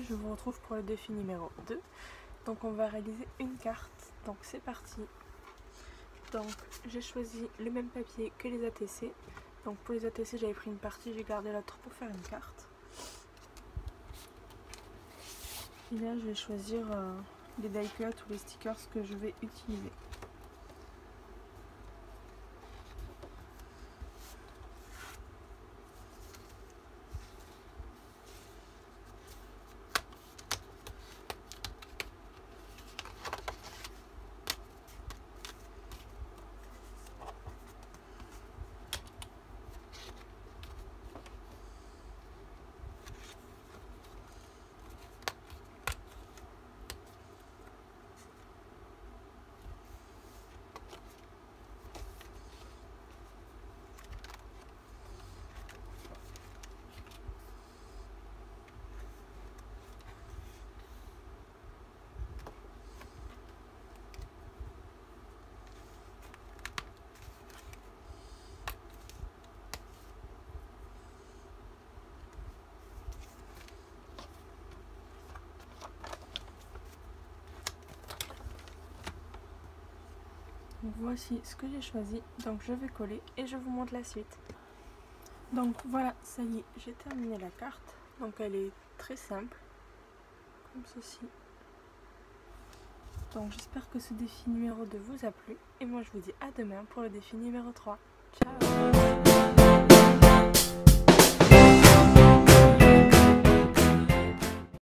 je vous retrouve pour le défi numéro 2. Donc on va réaliser une carte, donc c'est parti. Donc j'ai choisi le même papier que les ATC. Donc pour les ATC j'avais pris une partie, j'ai gardé l'autre pour faire une carte. Et là je vais choisir les die cuts ou les stickers que je vais utiliser. Voici ce que j'ai choisi, donc je vais coller et je vous montre la suite. Donc voilà, ça y est, j'ai terminé la carte. Donc elle est très simple, comme ceci. Donc j'espère que ce défi numéro 2 vous a plu. Et moi je vous dis à demain pour le défi numéro 3. Ciao!